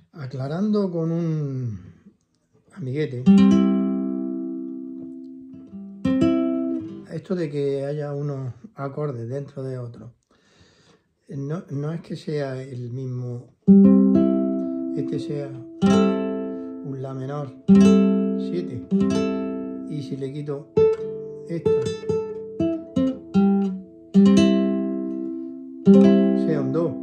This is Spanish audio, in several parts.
Aclarando con un amiguete, esto de que haya unos acordes dentro de otros, no es que sea el mismo, este sea un La menor 7, y si le quito esta, sea un Do.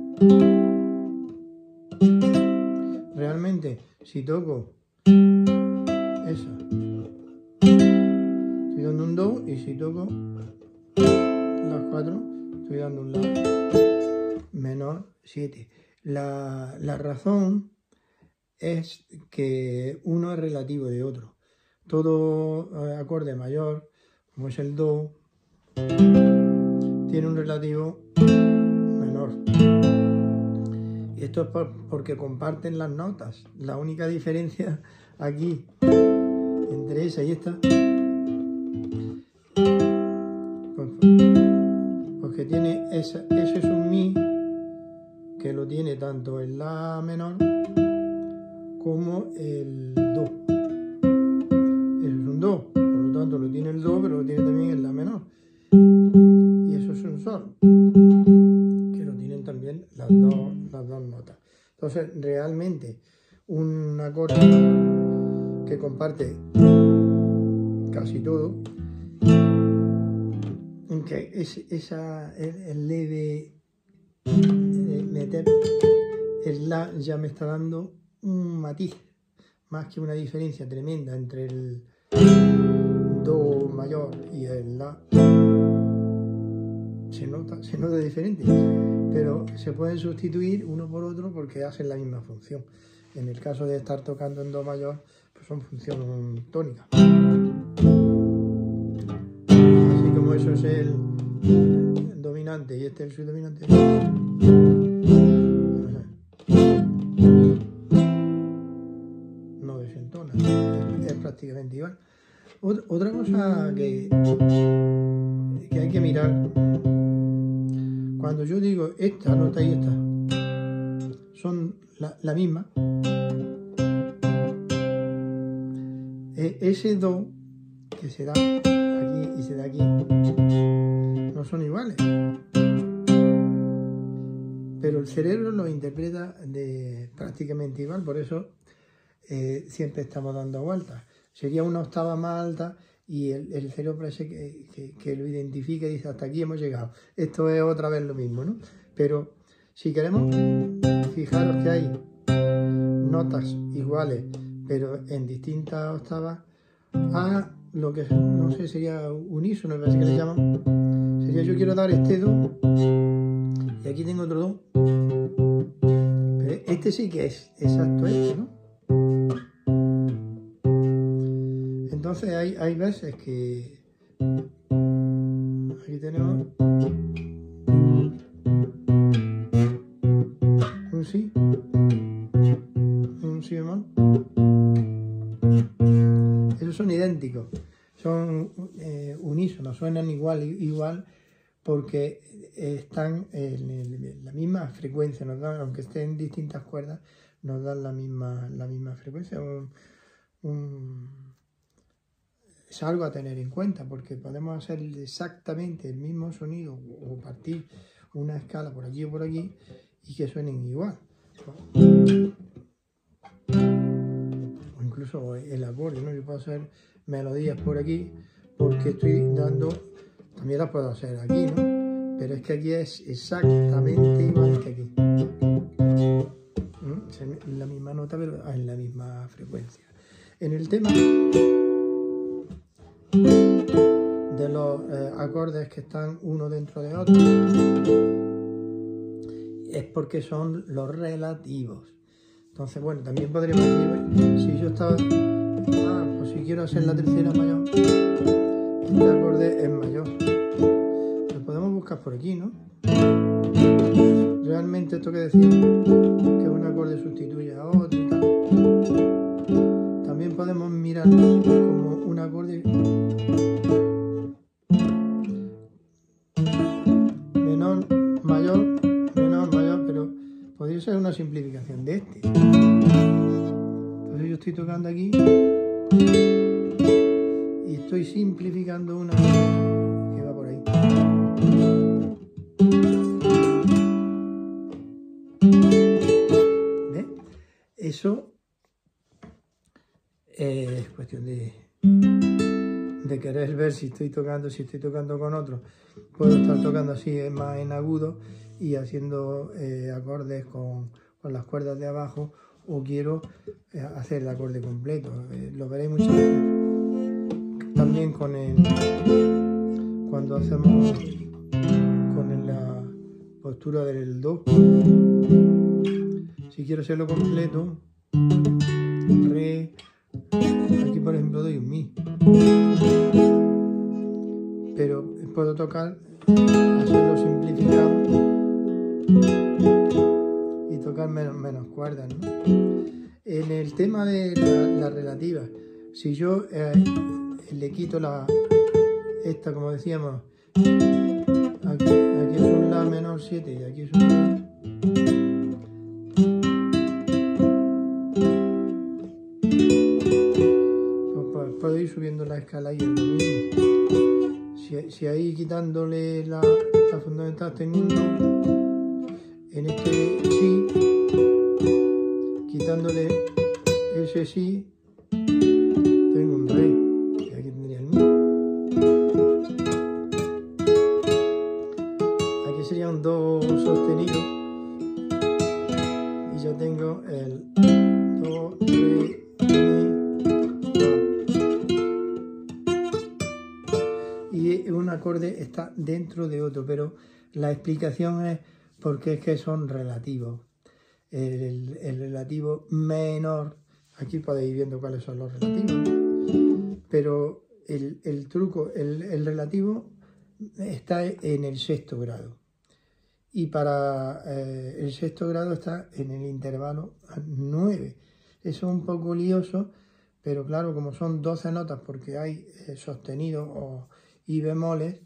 Realmente, si toco esa, estoy dando un Do, y si toco las 4, estoy dando un La menor 7. La razón es que uno es relativo de otro. Todo acorde mayor, como es el Do, tiene un relativo menor. Y esto es porque comparten las notas. La única diferencia aquí entre esa y esta, porque tiene ese es un Mi, que lo tiene tanto el La menor como el Do. Eso es un Do, por lo tanto lo tiene el Do, pero lo tiene también el La menor. Y eso es un Sol, que lo tienen también las dos notas. Entonces, realmente, un acorde que comparte casi todo, aunque el leve meter el La ya me está dando un matiz, más que una diferencia tremenda entre el Do mayor y el La. Se nota diferente, pero se pueden sustituir uno por otro porque hacen la misma función. En el caso de estar tocando en Do mayor, pues son funciones tónicas. Así como eso es el dominante y este es el subdominante. No desentona, es prácticamente igual. Otra cosa que hay que mirar, cuando yo digo esta nota y esta son la misma, ese Do que se da aquí y se da aquí no son iguales, pero el cerebro lo interpreta prácticamente igual, por eso siempre estamos dando vueltas. Sería una octava más alta y el cerebro parece que lo identifica y dice hasta aquí hemos llegado. Esto es otra vez lo mismo, ¿no? Pero si queremos, fijaros que hay notas iguales pero en distintas octavas, a lo que no sé, sería unísono, me parece que le llaman. Sería yo quiero dar este Do y aquí tengo otro Do, pero este sí que es exacto este, ¿no? Entonces hay veces que aquí tenemos un Si, un Si bemol. Esos son idénticos, son unísonos, suenan igual porque están en la misma frecuencia, aunque estén en distintas cuerdas, nos dan la misma frecuencia. Es algo a tener en cuenta porque podemos hacer exactamente el mismo sonido o partir una escala por aquí o por aquí y que suenen igual. O incluso el acorde, ¿no? Yo puedo hacer melodías por aquí porque estoy dando, también las puedo hacer aquí, ¿no? Pero es que aquí es exactamente igual que aquí. La misma nota pero en la misma frecuencia. En el tema de los acordes que están uno dentro de otro, es porque son los relativos. Entonces, bueno, también podríamos decir, si yo estaba, pues si quiero hacer la tercera mayor, este acorde es mayor. Lo podemos buscar por aquí, ¿no? Realmente esto que decía, que un acorde sustituye a otro y tal, también podemos mirar como un acorde menor, mayor, pero podría ser una simplificación. afinación de este. Entonces yo estoy tocando aquí y estoy simplificando una que va por ahí. ¿Ves? Eso es cuestión de querer ver si estoy tocando con otro. Puedo estar tocando así más en agudo y haciendo acordes con las cuerdas de abajo, o quiero hacer el acorde completo. Lo veréis muchas veces también cuando hacemos con la postura del do. Si quiero hacerlo completo, re, aquí por ejemplo doy un mi, pero puedo tocar, hacerlo simplificado y tocar menos cuerdas, ¿no? En el tema de la relativa, si yo le quito esta, como decíamos, aquí es un la menor 7 y aquí es un re, pues puedo ir subiendo la escala y es lo mismo. Si ahí quitándole la fundamental tengo un do, en este sí, quitándole ese sí, tengo un re, y aquí tendría el mi. Aquí sería un do sostenido, y ya tengo el do, re, mi, fa. Y un acorde está dentro de otro, pero la explicación es porque es que son relativos. El relativo menor, aquí podéis ir viendo cuáles son los relativos, pero el truco, el relativo está en el sexto grado, y para el sexto grado está en el intervalo 9. Eso es un poco lioso, pero claro, como son 12 notas porque hay sostenidos y bemoles,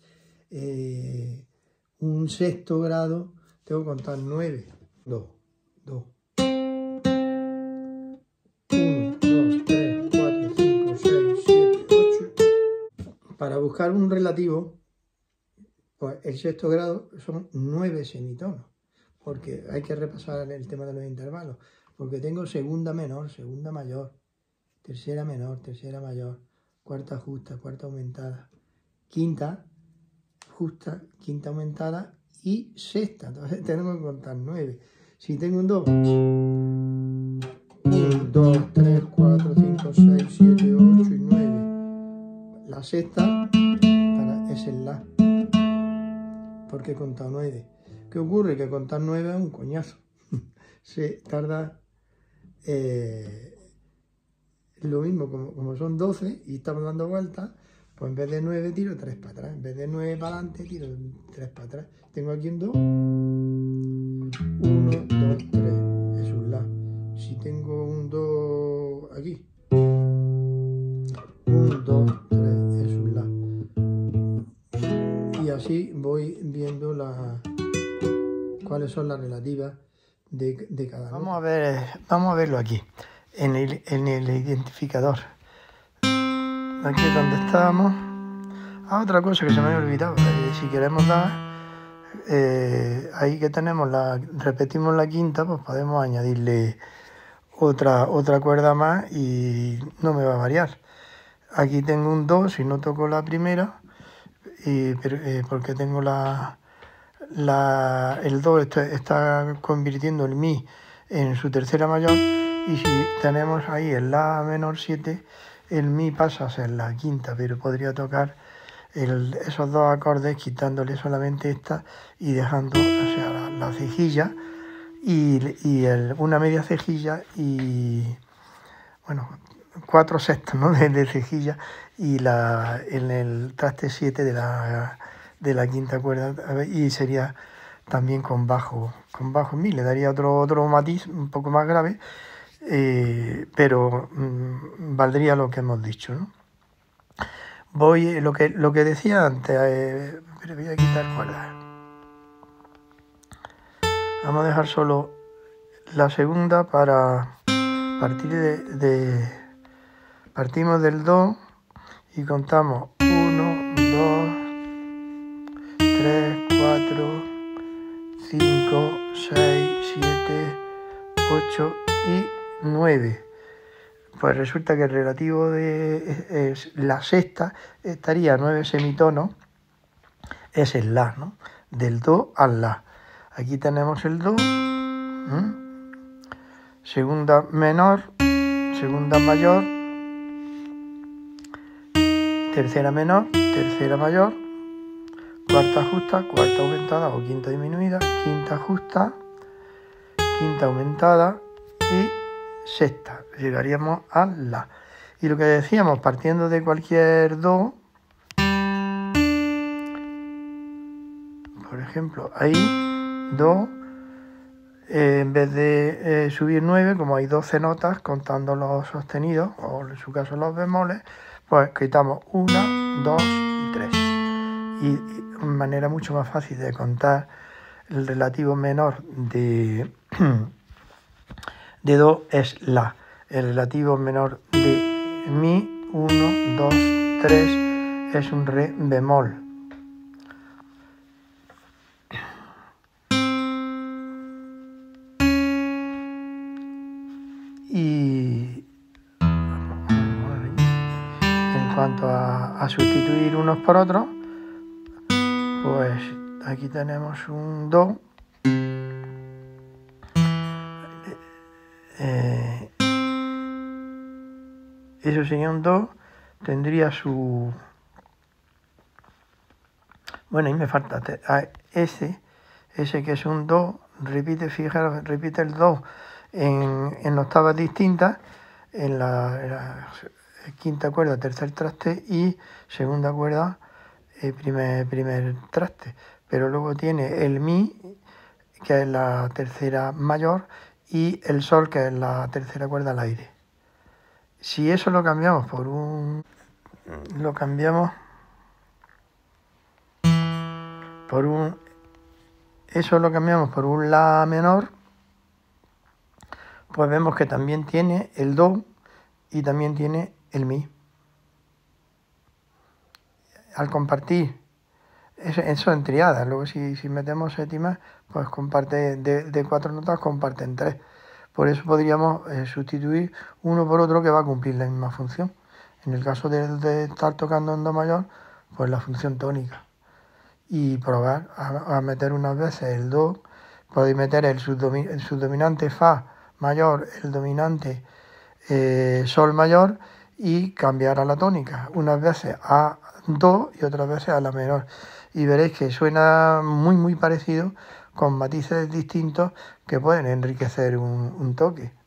un sexto grado tengo que contar 9, 2, 2, 1, 2, 3, 4, 5, 6, 7, 8. Para buscar un relativo, pues el sexto grado son 9 semitonos, porque hay que repasar el tema de los intervalos, porque tengo segunda menor, segunda mayor, tercera menor, tercera mayor, cuarta justa, cuarta aumentada, quinta justa, quinta aumentada y sexta. Entonces tenemos que contar 9. Si tengo un do, 1, 2, 3, 4, 5, 6, 7, 8 y 9. La sexta es el la, porque he contado 9. ¿Qué ocurre? Que contar 9 es un coñazo. Se tarda lo mismo, como son 12 y estamos dando vueltas, pues en vez de 9 tiro 3 para atrás, en vez de 9 para adelante tiro 3 para atrás. Tengo aquí un do, 1, 2, 3, es un la. Si tengo un do aquí, 1, 2, 3, es un la. Y así voy viendo cuáles son las relativas de cada nota. Vamos a verlo aquí, en el identificador. Aquí es donde estábamos. Otra cosa que se me había olvidado, si queremos dar, ahí que tenemos repetimos la quinta, pues podemos añadirle otra cuerda más y no me va a variar. Aquí tengo un do, si no toco la primera, porque tengo el do está convirtiendo el mi en su tercera mayor, y si tenemos ahí el la menor 7, el mi pasa a ser la quinta, pero podría tocar esos dos acordes quitándole solamente esta y dejando, o sea, la cejilla y una media cejilla y, bueno, 4 sextos, ¿no? de cejilla, y en el traste 7 de la quinta cuerda, y sería también con bajo mi, le daría otro matiz un poco más grave, pero valdría lo que hemos dicho, ¿no? Lo que decía antes, pero voy a quitar cuerdas. Vamos a dejar solo la segunda para partir partimos del do y contamos 1, 2, 3, 4, 5, 6, 7, 8 y 9. Pues resulta que el relativo de la sexta estaría 9 semitonos, es el la, ¿no? Del do al la. Aquí tenemos el do, segunda menor, segunda mayor, tercera menor, tercera mayor, cuarta justa, cuarta aumentada o quinta disminuida, quinta justa, quinta aumentada y sexta. Llegaríamos a la. Y lo que decíamos, partiendo de cualquier do, por ejemplo, ahí do, en vez de subir 9, como hay 12 notas contando los sostenidos, o en su caso los bemoles, pues quitamos 1, 2 y 3. Y una manera mucho más fácil de contar el relativo menor de do es la. El relativo menor de mi, 1, 2, 3, es un re bemol. Y en cuanto a sustituir unos por otros, pues aquí tenemos un do. Eso sería un do, tendría su... Bueno, ahí me falta ese que es un do, fijaros, repite el do en octavas distintas, en la quinta cuerda, tercer traste y segunda cuerda, primer traste. Pero luego tiene el mi, que es la tercera mayor, y el sol, que es la tercera cuerda al aire. Si eso lo cambiamos por un... Eso lo cambiamos por un la menor, pues vemos que también tiene el do y también tiene el mi. Al compartir eso en triadas, luego si metemos séptimas, pues comparte de 4 notas, comparten 3. Por eso podríamos sustituir uno por otro que va a cumplir la misma función. En el caso de estar tocando en do mayor, pues la función tónica. Y probar a meter unas veces el do, podéis meter el subdominante fa mayor, el dominante sol mayor y cambiar a la tónica, unas veces a do y otras veces a la menor. Y veréis que suena muy parecido, con matices distintos que pueden enriquecer un toque.